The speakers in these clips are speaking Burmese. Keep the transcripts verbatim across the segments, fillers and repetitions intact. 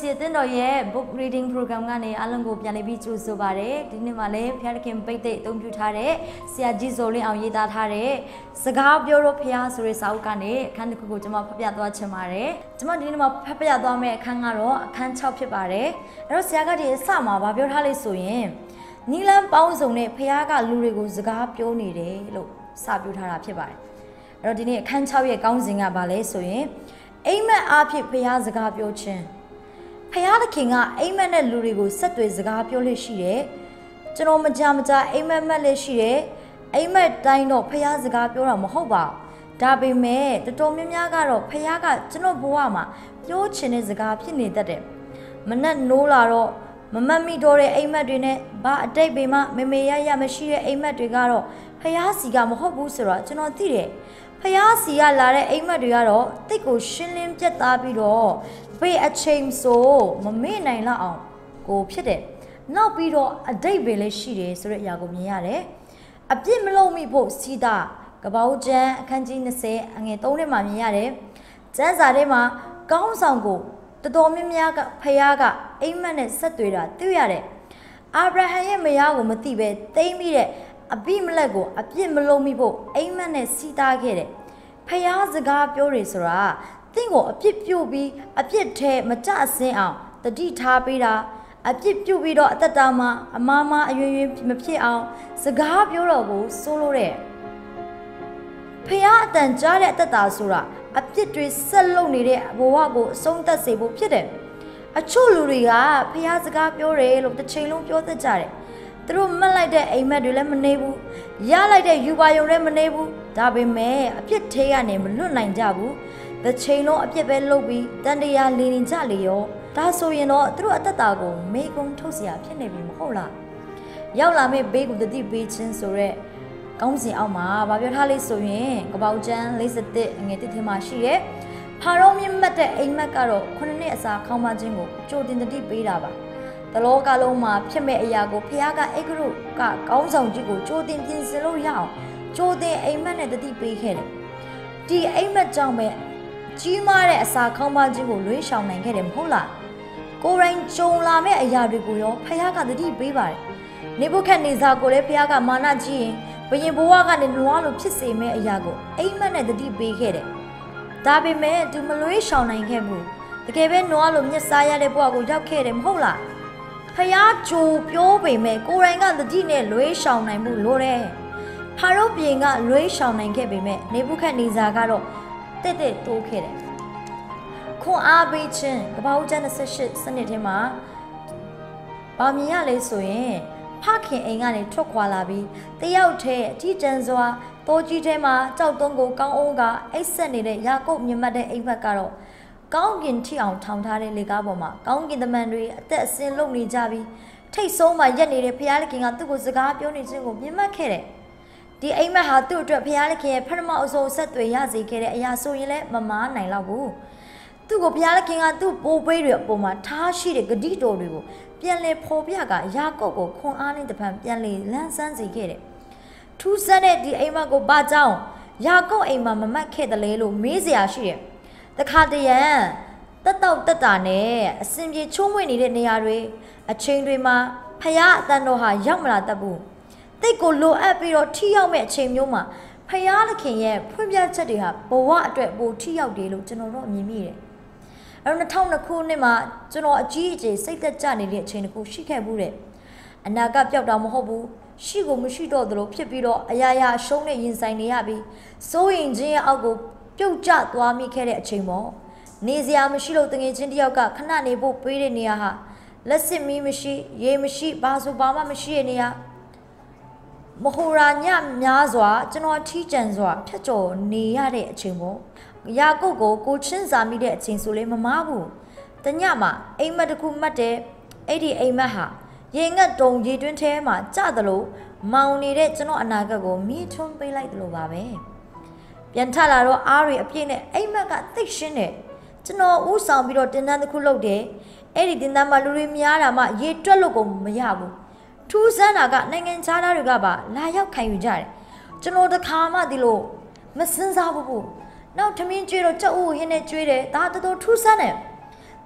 စီအသင်းတော်ရဲ့ book reading program ကနေအားလုံးကိုပြန်လည်ပြီးကြိုဆိုပါရစေ။ဒီနေ့မှာလည်းဖျားခင်ပိတ်သိအသုံးပြုထားတဲ့ဆရာကြီးဇော်လင်းအောင်ရေးသားထားတဲ့စကားပြောတော့ဖျားဆိုတဲ့စာအုပ်ကနေအခန်းတစ်ခုကိုကျွန်မဖတ်ပြသွားချင်ပါတယ်။ကျွန်မဒီနေ့မှာဖတ်ပြသွားမယ့်အခန်းကတော့အခန်း၆ဖြစ်ပါတယ်။အဲ့တော့ဆရာကဒီအစမှာဗာပြောထားလို့ဆိုရင်နီလန်းပေါင်းစုံနဲ့ဖျားကလူတွေကိုစကားပြောနေတယ်လို့စပြောထားတာဖြစ်ပါတယ်။အဲ့တော့ဒီနေ့အခန်း၆ရဲ့ကောင်းစဉ်ကဘာလဲဆိုရင်အိမ်မက်အားဖြင့်ဖျားစကားပြောခြင်းဖျားသခင်ကအိမ်မက်နဲ့လူတွေကိုဆက်သွယ်စကားပြောလို့ရှိတယ်ကျွန်တော်မကြမကြအိမ်မက်မက်လည်းရှိတယ်အိမ်မက်တိုင်းတော့ဖျားစကားပြောတာမဟုတ်ပါဘူးဒါပေမဲ့တော်တော်များများကတော့ဖျားကကျွန်တော်ဘဝမှာပြောချင်တဲ့စကားဖြစ်နေတတ်တယ်မနဲ့နိုးလာတော့မမတ်မိတော့တဲ့အိမ်မက်တွေနဲ့ဘာအတိတ်ပေမှာမေမေရရမရှိတဲ့အိမ်မက်တွေကတော့ဖျားစီကမဟုတ်ဘူးဆိုတော့ကျွန်တော်သိတယ်ဖျားစီကလာတဲ့အိမ်မက်တွေကတော့တိတ်ကိုရှင်းလင်းပြတ်သားပြီးတော့ဖေးအချိန်ဆိုမမေ့နိုင်လောက်အောင်ကိုဖြစ်တယ်နောက်ပြီးတော့အတိတ်ပဲလည်းရှိတယ်ဆိုတဲ့အရာကိုမြင်ရတယ်အပြစ်မလုံးမိဖို့စီးတာကပောက်ကျန်းအခန်းကြီး၂၀အငယ်၃ထဲမှာမြင်ရတယ်ကျမ်းစာထဲမှာကောင်းဆောင်ကိုတော်တော်များများကဖျားကအိမ်မက်နဲ့ဆက်သွေးတာတွေ့ရတယ်အာဗြဟံရဲ့မယားကိုမသိပဲတိမ့်ပြီးတဲ့အဘိမလက်ကိုအပြစ်မလုံးမိဖို့အိမ်မက်နဲ့စီးတားခဲ့တယ်ဖျားစကားပြောတယ်ဆိုတာတင့်ကိုအပြစ်ပြုတ်ပြီးအပြစ်ထဲမကြဆင်းအောင်တတိထားပေးတာအပြစ်ပြုတ်ပြီးတော့အသက်တာမှာအမားမားအရွယ်ရွယ်မဖြစ်အောင်စကားပြောတော့ကိုစိုးလို့တဲ့ဖျားအတန်ကြားတဲ့အသက်တာဆိုတာအပြစ်တွေဆက်လုပ်နေတဲ့ဘဝကိုအဆုံးသတ်စေဖို့ဖြစ်တယ်အချို့လူတွေကဖျားစကားပြောတယ်လို့တစ်ချိန်လုံးပြောတတ်ကြတယ်သူတို့မှတ်လိုက်တဲ့အိမ်မက်တွေလည်းမနေဘူးရလိုက်တဲ့ယူပါယုံလည်းမနေဘူးဒါပေမဲ့အပြစ်ထဲကနေမလွတ်နိုင်ကြဘူးတစ်ချိန်လုံးအပြစ်ပဲလုပ်ပြီးတန်တရားလင်းနေကြလေရောဒါဆိုရင်တော့သူတို့အသက်တာကိုမေကုံထုတ်เสียဖြစ်နေပြီမဟုတ်လားရောက်လာမယ့်ဘေးကိုတတိပေးခြင်းဆိုရက်ကောင်းစဉ်အောက်မှာဗာပြောထားလေးဆိုရင်ကပောက်ကျန်း၄၁အငယ်၁ထဲမှာရှိရဲဖာရောမြင့်မတ်တဲ့အိမ်မက်ကတော့ခုနှစ်နှစ်အစာခေါင်းမခြင်းကိုကြိုတင်တတိပေးတာပါတလောကလုံးမှာဖြစ်မဲ့အရာကိုဖခင်ကအေဂရုကကောင်းဆောင်ကြီးကိုကြိုတင်ပြင်ဆင်လို့ရအောင်ကြိုတင်အိမ်မက်နဲ့တတိပေးခဲ့တယ်ဒီအိမ်မက်ကြောင့်ပဲကြီးမားတဲ့အစာခေါင်းပါခြင်းကိုလွှဲရှောင်နိုင်ခဲ့တယ်မဟုတ်လားကိုရိုင်းကြုံလာမဲ့အရာတွေကိုရောဖခင်ကတတိပေးပါတယ်နေဘုခတ်နေစာကိုလည်းဖခင်ကမာနကြီးရင်ဘယင်ဘဝကနေနွားလိုဖြစ်စေမဲ့အရာကိုအိမ်မက်နဲ့တတိပေးခဲ့တယ်ဒါပေမဲ့သူမလွှဲရှောင်နိုင်ခဲ့ဘူးတကယ်ပဲနွားလိုမျက်စားရတဲ့ဘဝကိုရောက်ခဲ့တယ်မဟုတ်လားဖယားကြိုပြောပေမဲ့ကိုရိုင်းကတတိနဲ့လွှဲရှောင်နိုင်မှုလိုတယ်ဖာရောပြင်ကလွှဲရှောင်နိုင်ခဲ့ပေမဲ့နေဘုခတ်နေစာကတော့တက်တက်တိုးခဲ့တယ်ခွန်အားပေးခြင်းကပောက်ကျန်း၂၈စနစ်ထဲမှာဗာမြင်ရလဲဆိုရင်ဖခင်အိမ်ကနေထွက်ခွာလာပြီးတယောက်တည်းအထီးကျန်စွာတိုးကြီးထဲမှာကြောက်တုံးကိုကောင်းအောင်ကအိတ်ဆက်နေတဲ့ယာကုပ်မြတ်တဲ့အိမ်ဘက်ကတော့ကောင်းကင်ထိအောင်ထောင်ထားတဲ့လေကားပေါ်မှာကောင်းကင်သမန်တွေအသက်အစင်းလုံနေကြပြီးထိတ်ဆုံးမှရက်နေတဲ့ဘုရားသခင်ကသူ့ကိုစကားပြောနေခြင်းကိုမြင်မှတ်ခဲ့တယ်ဒီအိမ်မက်ဟာသူ့အတွက်ဘုရားသခင်ရဲ့ပထမအဆုံးဆက်သွယ်ရစေခဲ့တဲ့အရာဆိုရင်လည်းမမားနိုင်တော့ဘူးသူ့ကိုဘုရားသခင်ကသူ့ပိုးပေးတွေအပေါ်မှာထားရှိတဲ့ဂတိတော်တွေကိုပြန်လည်ဖော်ပြကယာကုပ်ကိုခွန်အားနဲ့တပံပြန်လည်လန်းဆန်းစေခဲ့တယ်ထူးဆန်းတဲ့ဒီအိမ်မက်ကိုဘာကြောင့်ယာကုပ်အိမ်မှာမမတ်ခဲ့တယ်လဲလို့မေးစရာရှိတယ်တခါတရံတက်တော့တက်တာနဲ့အစင်ပြေချုံးဝင်နေတဲ့နေရာတွေအချိန်တွေမှာဖယားအတန်တော်ဟာရောက်မလာတတ်ဘူးတိတ်ကိုလိုအပ်ပြီးတော့ထိရောက်မဲ့အချိန်မျိုးမှာဖယားသခင်ရဲ့ဖွင့်ပြချက်တွေဟာဘဝအတွက်ပိုထိရောက်တယ်လို့ကျွန်တော်တို့အမြင်မိတယ်အဲတော့၂၀၀၂ခုနှစ်မှာကျွန်တော်အကြီးအကျယ်စိတ်သက်ကြနေတဲ့အချိန်တစ်ခုရှိခဲ့ဘူးတဲ့အနာကပျောက်တာမဟုတ်ဘူးရှိကိုမရှိတော့သလိုဖြစ်ပြီးတော့အရာရာရှုံးနဲ့ရင်ဆိုင်နေရပြီးစိုးရင်ချင်းရဲ့အောက်ကိုပြုတ်ကျသွားမိခဲ့တဲ့အချိန်ပေါ့နေစရာမရှိလို့တငယ်ချင်းတယောက်ကခဏနေဖို့ပေးတဲ့နေရာဟာလက်စစ်မီးမရှိရေမရှိဘာဆိုဘာမှမရှိတဲ့နေရာမဟိုရာညများစွာကျွန်တော်ထီးကျန်စွာဖြတ်ကျော်နေရတဲ့အချိန်ပေါ့ယာကုပ်ကိုကိုချင်းစာမိတဲ့အချိန်ဆိုလေမမားဘူးတညမှာအိမ်မက်တစ်ခုမှတ်တဲ့အဲ့ဒီအိမ်မက်ဟာရေငတ်တုံရေတွင်းထဲမှာကျသလိုမောင်နေတဲ့ကျွန်တော်အနာဂတ်ကိုမြည်ထွန်းပေးလိုက်သလိုပါပဲပြန်ထလာတော့အားတွေအပြည့်နဲ့အိမ်မက်ကသိရှင်းတယ်ကျွန်တော်ဥဆောင်ပြီးတော့တင်တန်းတစ်ခုလုပ်တယ်အဲ့ဒီတင်တန်းမှာလူတွေများတာမှရေတွက်လို့ကိုမရဘူးထူးဆန်းတာကနိုင်ငံခြားသားတွေကပါလာရောက်ခံယူကြတယ်ကျွန်တော်တခါမှဒီလိုမစင်စားဘူးဘူးနောက်ထမင်းကျွေးတော့ကြောက်ဦးဟင်းနဲ့ကျွေးတယ်ဒါတော်တော်ထူးဆန်းတယ်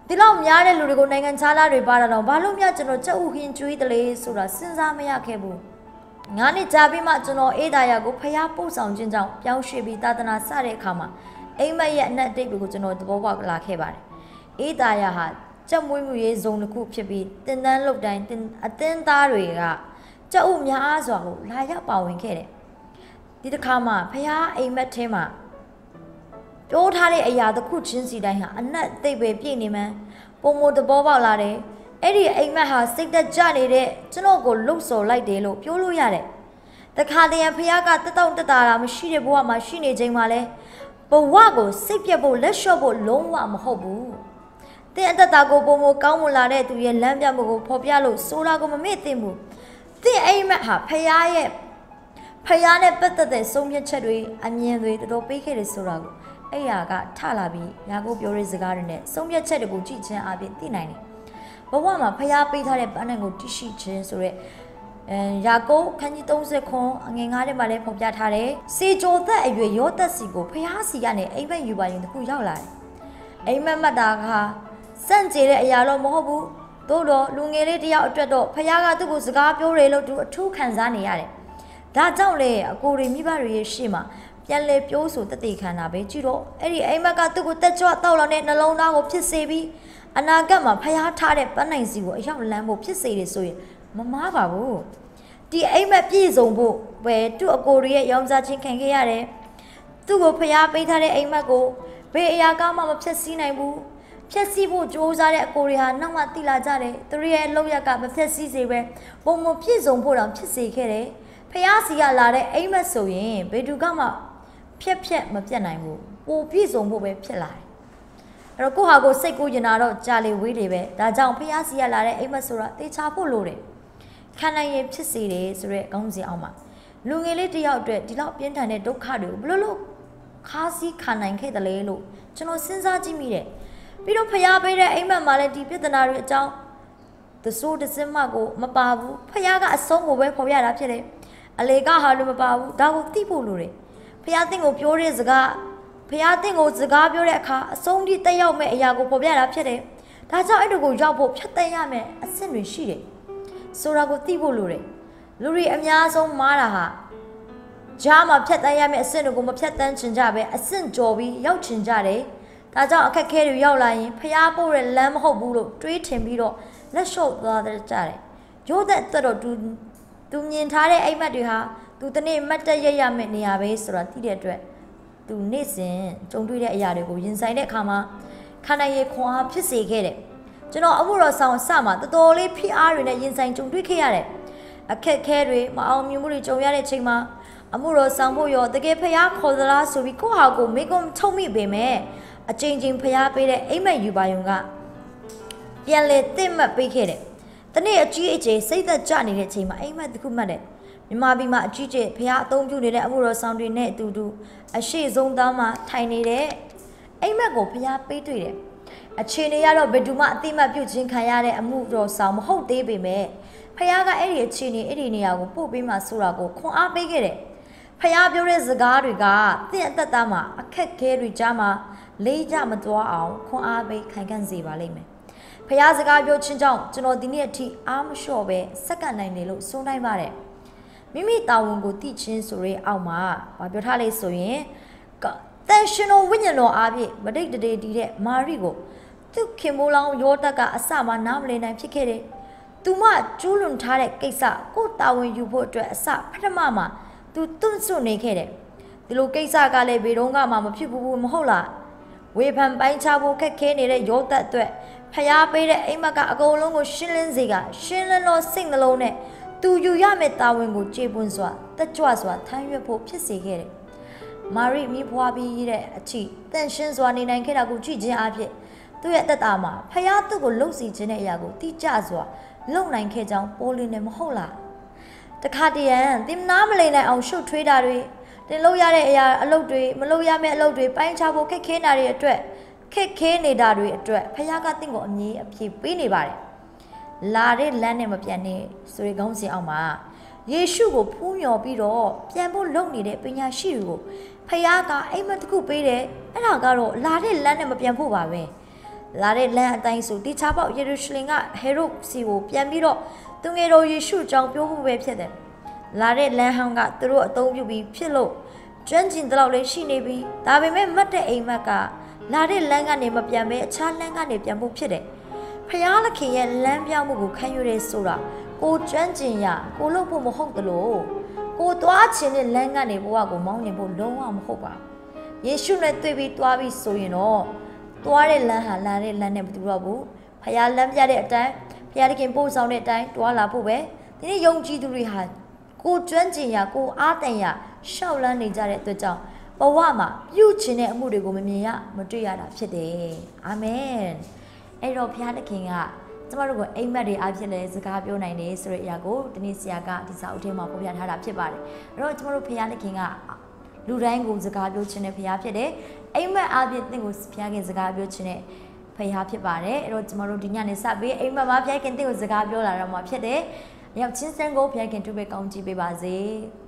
ဒီလောက်များတဲ့လူတွေကိုနိုင်ငံခြားသားတွေပါတာတော့ဘာလို့များကျွန်တော်ကြက်ဥဟင်းကျွေးတယ်လေဆိုတာစဉ်းစားမရခဲ့ဘူးငါနဲ့ကြာပြီးမှကျွန်တော်အေးဒါယာကိုဖျားပို့ဆောင်ခြင်းကြောင့်ပြောင်းရွှေ့ပြီးသာသနာစတဲ့အခါမှာအိမ်မက်ရဲ့အနက်အတိတ်ကိုကျွန်တော်သဘောပေါက်လာခဲ့ပါတယ်အေးဒါယာဟာကြက်မွေးမှုရေးဇုံတစ်ခုဖြစ်ပြီးတင်တန်းလုတ်တိုင်းအတင်းသားတွေကကြက်ဥများစွာကိုလာရောက်ပါဝင်ခဲ့တယ်ဒီတစ်ခါမှဖျားအိမ်မက်ထဲမှာပြောထားတဲ့အရာတစ်ခုချင်းစီတိုင်းဟာအနက်အတိတ်ပဲပြည့်နေမှန်းပုံမသဘောပေါက်လာတယ်အဲ့ဒီအိမ်မက်ဟာစိတ်သက်ကြနေတဲ့ကျွန်တော်ကိုလှုပ်ဆော်လိုက်တယ်လို့ပြောလို့ရတယ်တခါတည်းဖျားကတက်တောင့်တက်တာမရှိတဲ့ဘဝမှာရှိနေချိန်မှာလဲဘဝကိုစိတ်ပြတ်ဖို့လက်လျှော့ဖို့လုံးဝမဟုတ်ဘူးတင်းအတ္တကိုပုံမကောင်းမလာတဲ့သူရဲ့လမ်းပြမှုကိုဖော်ပြလို့ဆိုတာကိုမမေ့သင့်ဘူးတင်းအိမ်မက်ဟာဖျားရဲ့ဖျားနဲ့ပတ်သက်တဲ့ဆုံးဖြတ်ချက်တွေအမြင်တွေတော်တော်ပေးခဲ့တယ်ဆိုတာကိုအဲ့ရကထလာပြီးယာကုပ်ပြောတဲ့စကားတွေနဲ့ဆုံးဖြတ်ချက်တွေကိုကြည့်ချင်းအပြင်သိနိုင်တယ်ဘဝမှာဖျားပေးထားတဲ့ပန်းနဲ့ကိုတရှိခြင်းဆိုရက်အဲယာကုပ်ခန်းကြီးသုံးဆယ်ခွန်အငယ်ငါးထဲမှာလည်းဖော်ပြထားတယ်စေကြိုသက်အရွယ်ရောသက်စီကိုဖျားစီကနေအိမ်မက်ယူပါရင်တခုရောက်လာတယ်အိမ်မက်မှတ်တာကစန့်ကျေတဲ့အရာတော့မဟုတ်ဘူးသို့တော့လူငယ်လေးတယောက်အတွက်တော့ဖျားကသူ့ကိုစကားပြောတယ်လို့သူအထူးခံစားနေရတယ်ဒါကြောင့်လေအကိုတွေမိဘတွေရဲ့ရှေ့မှာပြန်လေပြောဆိုတသက်ခံတာပဲကြည့်တော့အဲ့ဒီအိမ်မက်ကသူ့ကိုတက်ကြွတောက်လောင်တဲ့နှလုံးသားကိုဖြစ်စေပြီးအနာဂတ်မှာဖျားထားတဲ့ပန်းနိုင်စီကိုအရောက်လမ်းဖို့ဖြစ်စေတယ်ဆိုရင်မမားပါဘူးဒီအိမ်မက်ပြည့်စုံဖို့ပဲသူ့အကိုတွေရဲ့ရောင်းစားခြင်းခံခဲ့ရတယ်သူ့ကိုဖျားပေးထားတဲ့အိမ်မက်ကိုဘယ်အရာကမှမဖြစ်စည်းနိုင်ဘူးဖြစ်စည်းဖို့ကြိုးစားတဲ့အကိုတွေဟာနောက်မှတိလာကြတယ်သူတို့ရဲ့လောက်ရကမဖြစ်စည်းစေပဲပုံမပြည့်စုံဖို့တောင်ဖြစ်စေခဲ့တယ်ဖျားစီကလာတဲ့အိမ်မက်ဆိုရင်ဘယ်သူကမှဖြက်ဖြက်မပြတ်နိုင်ဘူးပိုပြည့်စုံဖို့ပဲဖြစ်လာတယ်အဲ့တော့ကိုဟာကိုစိတ်ကိုရင်နာတော့ကြာလေဝေးလေပဲဒါကြောင့်ဖျားစီရလာတဲ့အိမ်မက်ဆိုတာတေချာဖို့လိုတယ်ခံနိုင်ရင်ဖြစ်စေတယ်ဆိုတော့ခေါင်းစဉ်အောင်မှာလူငယ်လေးတယောက်အတွက်ဒီလောက်ပြင်းထန်တဲ့ဒုက္ခတွေကိုဘယ်လိုလုပ်ခါးစည်းခံနိုင်ခဲ့တယ်လဲလို့ကျွန်တော်စဉ်းစားကြည့်မိတယ်ပြီးတော့ဖျားပေးတဲ့အိမ်မက်မှာလည်းဒီပြဿနာတွေအကြောင်းသစိုးတစင်းမကိုမပါဘူးဖျားကအဆုံးကိုပဲဖော်ပြတာဖြစ်တယ်အလေကဟာလို့မပါဘူးဒါကိုသိဖို့လိုတယ်ဖျားတင်ကိုပြောတဲ့စကားဖျားတင်ကိုစကားပြောတဲ့အခါအဆုံးထိတက်ရောက်မဲ့အရာကိုပေါ်ပြတာဖြစ်တယ်။ဒါကြောင့်အဲ့ဒီကိုရောက်ဖို့ဖြတ်သိမ်းရမယ်အဆင့်တွေရှိတယ်။ဆိုတာကိုသိဖို့လိုတယ်။လူတွေအများဆုံးမားတာဟာဂျားမှာဖြတ်သိမ်းရမယ်အဆင့်တွေကိုမဖြတ်တန်းချင်ကြပဲအဆင့်ကျော်ပြီးရောက်ချင်ကြတယ်။ဒါကြောင့်အခက်အခဲတွေရောက်လာရင်ဖျားပို့တဲ့လမ်းမဟုတ်ဘူးလို့တွေးထင်ပြီးတော့လက်လျှော့သွားကြတယ်။ရိုးသက်အတွက်တော့သူသူမြင်ထားတဲ့အိမ်မက်တွေဟာသူတနေ့မတ်တက်ရရမယ့်နေရာပဲဆိုတာသိတဲ့အတွက်သူနေ့စဉ်ကြုံတွေ့တဲ့အရာတွေကိုရင်ဆိုင်တဲ့အခါမှာခန္ဓာရည်ခွန်အားဖြစ်စေခဲ့တယ်ကျွန်တော်အမှုတော်ဆောင်စမှာတော်တော်လေးဖိအားတွေနဲ့ရင်ဆိုင်ကြုံတွေ့ခဲ့ရတယ်အခက်ခဲတွေမအောင်မြင်မှုတွေကြုံရတဲ့ချိန်မှာအမှုတော်ဆောင်ဖို့ရောတကယ်ဖျားခေါ်သလားဆိုပြီးကိုယ့်ဟာကိုမိကုံထုံမိပေမဲ့အချိန်ချင်းဖျားပေးတဲ့အိမ်မက်ယူပါယုံကပြန်လေတင့်မှတ်ပေးခဲ့တယ်တနေ့အကြီးအကျယ်စိတ်သက်ကြနေတဲ့အချိန်မှာအိမ်မက်တစ်ခုမှတ်တယ်မြန်မာပြည်မှာအကြီးကျယ်ဖျားအသုံးပြုနေတဲ့အမှုတော်ဆောင်တွေနဲ့အတူတူအရှိဆုံးသားမှာထိုင်နေတဲ့အိမ်မက်ကိုဖျားပေးတွေ့တယ်အခြေအနေရတော့ဘယ်သူမှအတိမတ်ပြုတ်ခြင်းခံရတဲ့အမှုတော်ဆောင်မဟုတ်သေးပေမဲ့ဖျားကအဲ့ဒီအခြေအနေအဲ့ဒီနေရာကိုပို့ပေးမှဆိုတာကိုခွန်အားပေးခဲ့တယ်ဖျားပြောတဲ့စကားတွေကတင့်အသက်သားမှာအခက်ခဲတွေကြားမှာလေးကြမသွားအောင်ခွန်အားပေးခိုင်ခံ့စေပါလိမ့်မယ်ဖျားစကားပြောခြင်းကြောင့်ကျွန်တော်ဒီနေ့အထိအားမလျှော့ပဲစက္ကန့်နိုင်တယ်လို့ဆိုနိုင်ပါတယ်မိမိတာဝန်ကိုသိချင်းဆိုရဲအောက်မှာဘာပြောထားလဲဆိုရင်တန်ရှင်တော်ဝိညာဉ်တော်အားဖြင့်မဒိတ်တရေတီးတဲ့မာရိကိုသူခင်မိုးလောင်းရောတက်ကအစမှနားမလည်နိုင်ဖြစ်ခဲ့တယ်။သူမကျူးလွန်ထားတဲ့ကိစ္စကိုတာဝန်ယူဖို့အတွက်အစပထမမှာသူတွန့်ဆွနေခဲ့တယ်။ဒီလိုကိစ္စကလည်းဘယ်တော့မှမဖြစ်ဘူးမဟုတ်လား။ဝေဖန်ပိုင်းခြားဖို့ခက်ခဲနေတဲ့ရောတက်အတွက်ဖျားပေးတဲ့အိမ်မက်ကအကုန်လုံးကိုရှင်းလင်းစေကရှင်းလင်းလို့စိတ်နှလုံးနဲ့သူယူရမယ့်တာဝန်ကိုကျေပွန်စွာတက်ကြွစွာထမ်းရွက်ဖို့ဖြစ်စေခဲ့တယ်။မာရိမိဖွားပြီးတဲ့အချီတန်ရှင်းစွာနေနိုင်ခဲ့တာကိုကြည့်ခြင်းအဖြစ်သူ့ရဲ့တက်တာမှာဖျားသူ့ကိုလှုပ်စီခြင်းတဲ့အရာကိုတိကျစွာလုံနိုင်ခဲ့ကြောင်းပေါ်လင်းနေမဟုတ်လား။တခါတရံတင်နာမလိမ့်နိုင်အောင်ရှုပ်ထွေးတာတွေတင်လို့ရတဲ့အရာအလုပ်တွေမလုပ်ရမယ့်အလုပ်တွေပိုင်းခြားဖို့ခက်ခဲတာတွေအတွက်ခက်ခဲနေတာတွေအတွက်ဖျားကတင့်ကိုအမြင်အပြည့်ပေးနေပါတယ်။လာတဲ့လမ်းနဲ့မပြန်နဲ့ဆိုရင်ခေါင်းစဉ်အောင်မှာယေရှုကိုဖူးမြော်ပြီးတော့ပြန်ဖို့လုပ်နေတဲ့ပညာရှိတွေကိုဖခင်ကအိမ်မက်တစ်ခုပေးတယ်အဲ့ဒါကတော့လာတဲ့လမ်းနဲ့မပြန်ဖို့ပါပဲလာတဲ့လမ်းအတိုင်းဆိုတိချပေါက်ယေရုရှလင်ကဟေရုစီကိုပြန်ပြီးတော့သူငယ်တော်ယေရှုကြောင့်ပြောဖို့ပဲဖြစ်တယ်လာတဲ့လမ်းဟောင်းကသူတို့အသုံးပြုပြီးဖြစ်လို့ကျွမ်းကျင်တဲ့လေးရှိနေပြီဒါပေမဲ့မတ်တဲ့အိမ်မက်ကလာတဲ့လမ်းကနေမပြန်ပဲအခြားလမ်းကနေပြန်ဖို့ဖြစ်တယ်ဖျားလခင်ရဲ့လမ်းပြောင်းမှုကိုခံယူရဲဆိုတာကိုကျွမ်းကျင်ရကိုလို့ဖို့မဟုတ်တလို့ကိုသွားခြင်းနဲ့လမ်းကနေဘဝကိုမောင်းနေဖို့လုံးဝမဟုတ်ပါယေရှုနဲ့တွေ့ပြီးသွားပြီးဆိုရင်တော့သွားတဲ့လမ်းဟာလာတဲ့လမ်းနဲ့မတူတော့ဘူးဖျားလမ်းပြတဲ့အတိုင်းဖျားလခင်ပို့ဆောင်တဲ့အတိုင်းသွားလာဖို့ပဲဒီနေ့ယုံကြည်သူတွေဟာကိုကျွမ်းကျင်ရကိုအားတန်ရရှောက်လန်းနေကြတဲ့အတွက်ကြောင့်ဘဝမှာပြုချင်တဲ့အမှုတွေကိုမမြင်ရမတွေ့ရတာဖြစ်တယ်အာမင်အဲ့တော့ဘုရားသခင်ကကျမတို့ကိုအိမ်မက်တွေအားဖြင့်လည်းစကားပြောနိုင်တယ်ဆိုတဲ့အရာကိုဒီနေ့ဆရာကဒီစာအုပ်ထဲမှာဖော်ပြထားတာဖြစ်ပါတယ်အဲ့တော့ကျမတို့ဘုရားသခင်ကလူတိုင်းကိုစကားပြောခြင်းနဲ့ဘုရားဖြစ်တယ်အိမ်မက်အားဖြင့်သင်ကိုဘုရားခင်စကားပြောခြင်းနဲ့ဘုရားဖြစ်ပါတယ်အဲ့တော့ကျမတို့ဒီညနေစပြီးအိမ်မက်မှာဘုရားခင်သင်ကိုစကားပြောလာတော့မှာဖြစ်တယ်ရောက်ချင်းစံကိုဘုရားခင်သူပဲကောင်းချီးပေးပါစေ